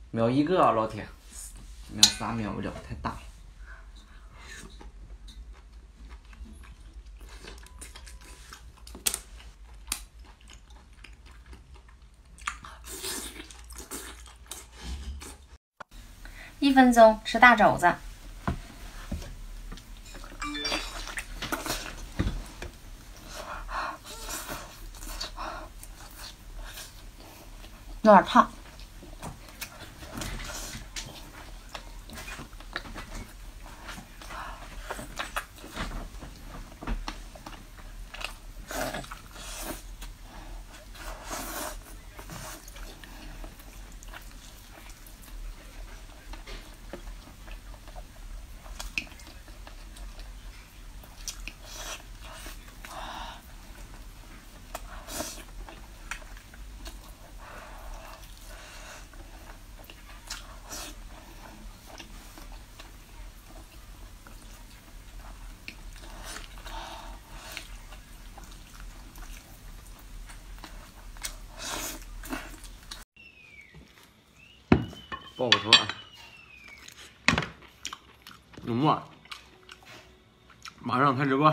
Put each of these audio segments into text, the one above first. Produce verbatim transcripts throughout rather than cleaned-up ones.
秒一个啊，老铁，秒仨秒不了，太大了。 一分钟吃大肘子。有点烫。 爆个头啊！有沫，马上开直播。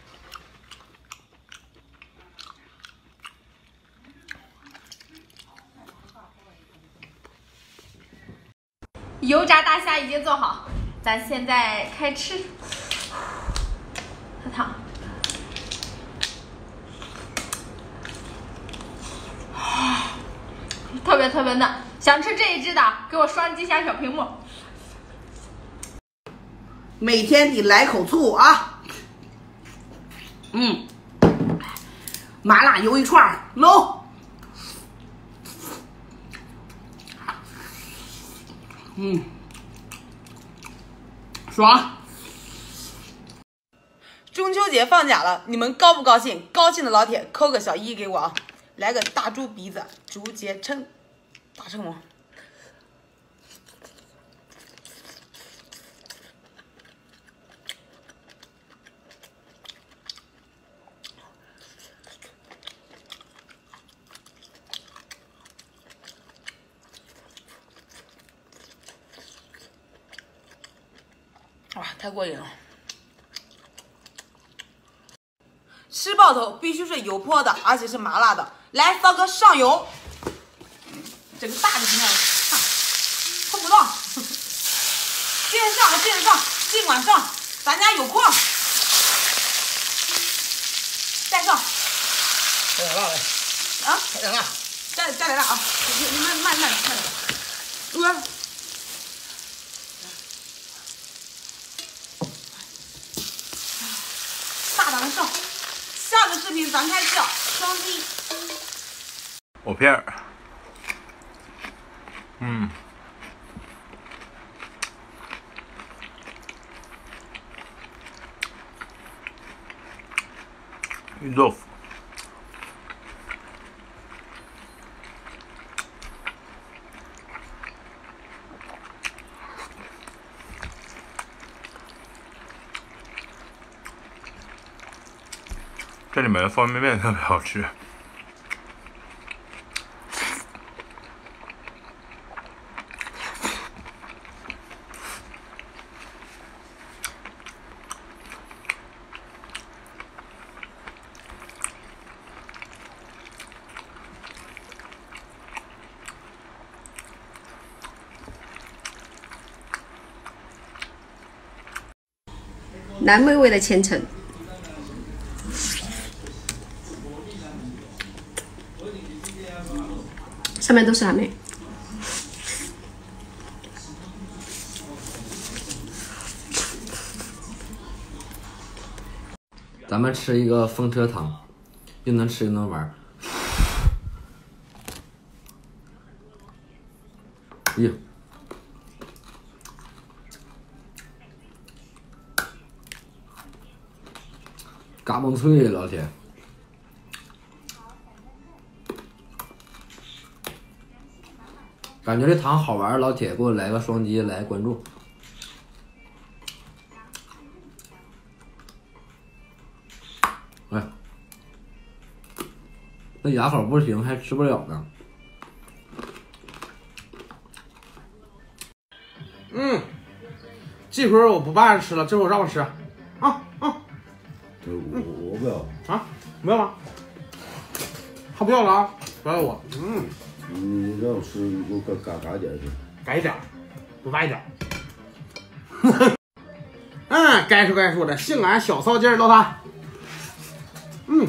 油炸大虾已经做好，咱现在开吃。它烫。特别特别嫩，想吃这一只的，给我双击一下小屏幕。 每天得来口醋啊！嗯，麻辣鱿鱼串喽。嗯，爽。中秋节放假了，你们高不高兴？高兴的老铁扣个小一给我啊！来个大猪鼻子，竹节称，大称王。哇，太过瘾了！吃爆头必须是油泼的，而且是麻辣的。来，骚哥上油，整个大的你看，看碰不到，接着上，接着上，尽管上，咱家有矿。再上， 再来辣嘞！ 啊， 再来辣！ 再再来辣啊！你你慢慢慢慢点，呃。大胆的上，下个视频咱开吃，双击。 藕片儿，嗯，鱼豆腐，这里面的方便面特别好吃。 蓝莓味的千层，上面都是蓝莓。 咱们吃一个风车汤，又能吃又能玩。哟，嘎嘣脆，老铁！感觉这汤好玩，老铁给我来个双击，来关注。哎，那牙口不行，还吃不了呢。 嗯，这会儿我不把人吃了，这会儿让我吃。啊啊， 我我不要啊，不要吗？他不要了啊，不要我。嗯， 你让我吃，你给我嘎嘎嘎点去。 改一点，多大一点。嗯，该说该说的，性感小骚劲儿，老大。嗯。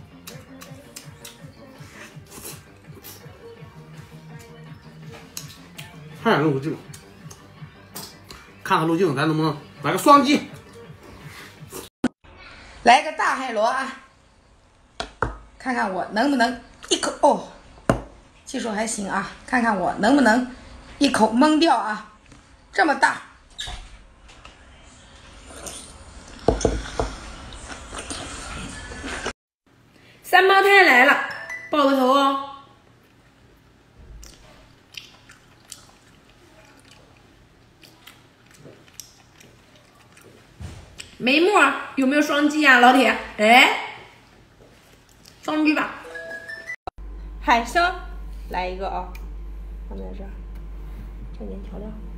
还想路径，看看路径，咱能不能来个双击？ 来个大海螺啊！看看我能不能一口哦，技术还行啊，看看我能不能一口蒙掉啊！这么大， 三胞胎来了，抱个头哦。眉目有没有双击啊，老铁？哎，双击吧。海参，来一个啊，上面是蘸点调料。